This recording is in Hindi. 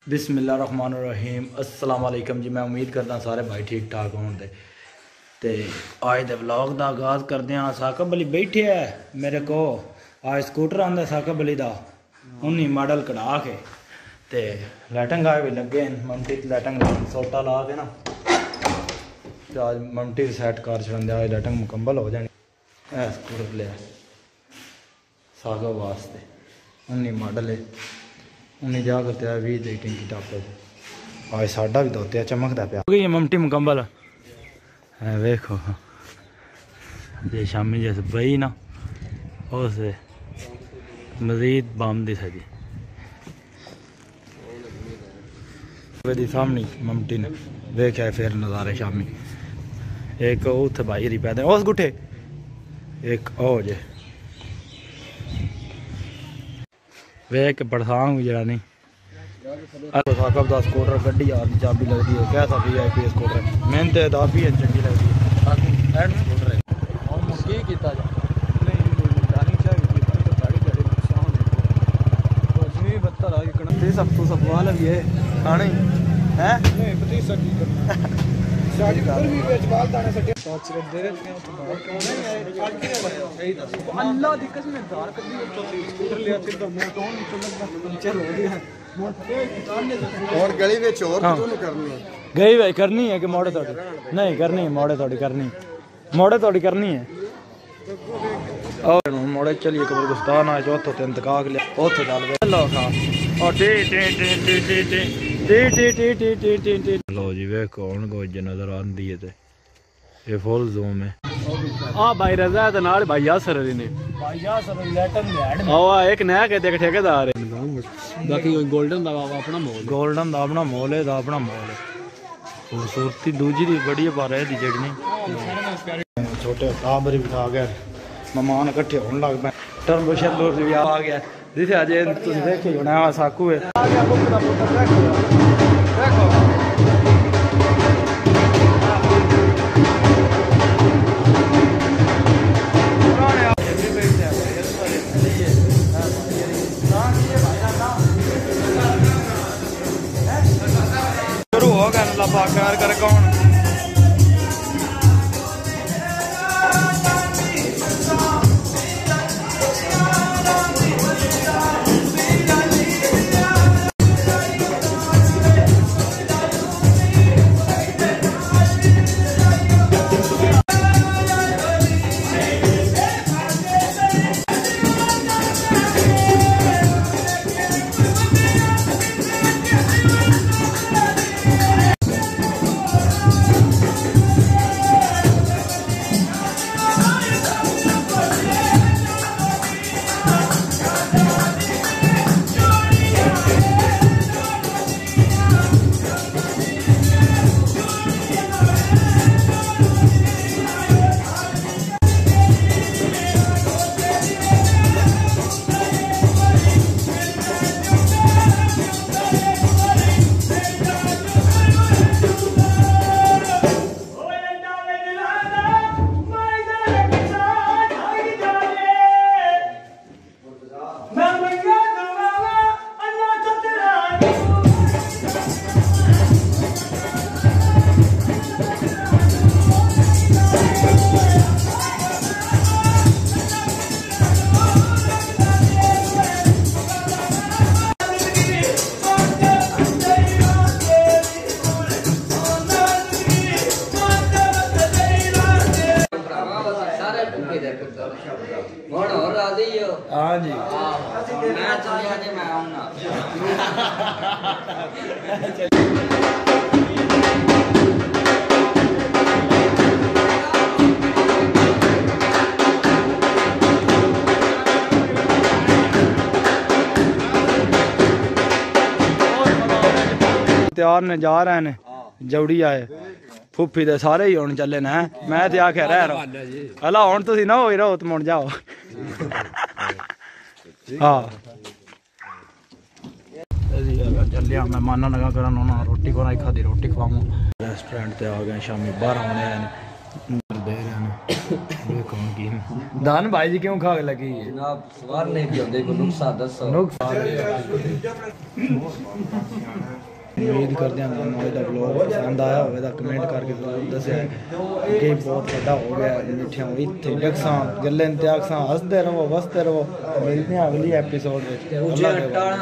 बिस्मिल्लाहिर्रहमानिर्रहीम अस्सलाम वालेकुम जी। मैं उम्मीद करता सारे भाई ठीक ठाक होंगे। तो आज दे व्लॉग का आगाज़ करते हैं। साकब अली बैठे है मेरे को, आज स्कूटर आंदा साकब अली का, उन्हीं मॉडल कढ़ा के ते लाइटिंग भी लगे ममटी लाइटिंग सोटा ला के ना, तो आज ममटी सैट कर छड़े, आज लाइटिंग मुकम्मल हो जानी। स्कूटर लिया साकब वास्ते, उन्हीं मॉडल है, उन्हें जा करते 20 दी टिंकी टापर। आज साडा भी धोते चमकदा पिया। हो गई ममटी मुकम्मल है, वेखो जे शामी जैसे बही ना उस मजीद बम दी सजी दी सामने ममटी ने वेख्या फिर नज़ारे शामी। एक उत भाई री पैदा उस गुठे, एक ओ जे वेख पड़सांग भी जरा नहीं। साकब का स्कूटर गड्डी यार की चाबी लगती है, कैसा VIP स्कूटर मेहनत है दाफी है, चंगी लगती है स्कूटर है। गई भाई करनी है कि मोड़े थोड़ी नहीं करनी है, मोड़े थोड़ी करनी, मोड़े थोड़ी करनी है। और मोड़े चलिए कब्रिस्तान आए चौथो ते इंतकाल लिया उतो चल गए लो खा और टी टी टी टी टी टी टी टी टी टी टी टी टी। लो जी वेखो हुण गोज नजर आंदी है ते ये फुल जूम है। आ भाई रजा ते नाल भाई यासर ने भाई यासर लेटन में आ एक नया के देख ठेकेदार है। बाकी गोल्डन दा अपना मोल, गोल्डन दा अपना मोल है, दा अपना मोल है। खूबसूरती दूजी दी बड़ी पर है दी जड़नी। छोटे टाबर भी आ गए, मेहमान इकट्ठे होने लग पे, टर्बो शर्बो भी आ गया जिसे अजे तुम देखे होना साकू है। शुरू हो गया लफा कर कौन हाँ जी त्यार ने जा रहे हैं जवड़ी आए फुफी दे सारे ही होने चले ना। मैं तो आख्या रह रहा अला हुण तुसीं ना होई रहो तो मुड़ जाओ। हाँ चलिया मेहमाना लगा कर रोटी को नहीं खादी, रोटी खवाऊँ। रेस्टोरेंट ते आ गए शामी 12 होने दे रहे हैं। दान भाई जी क्यों खा लगी है जनाब सवार नहीं भी होंगे कोई नुकसान दसो उम्मीद करते हैं ਤੁਹਾਨੂੰ ਅੱਜ ਦਾ ਵਲੌਗ ਪਸੰਦ ਆਇਆ ਹੋਵੇਗਾ ਕਮੈਂਟ ਕਰਕੇ ਜ਼ਰੂਰ ਦੱਸਿਆ ਕਿ ਬਹੁਤ ਵੱਡਾ ਹੋ ਗਿਆ ਮਿੱਠਿਆਂ ਇੱਥੇ ਡਕਸਾਂ ਗੱਲਾਂ ਤੇ ਆਖਾਂ ਹੱਸਦੇ ਰਹੋ ਵਸਦੇ ਰਹੋ ਮਿਲਦੇ ਹਾਂ ਅਗਲੀ ਐਪੀਸੋਡ ਵਿੱਚ ਅੱਲਾ ਦੇ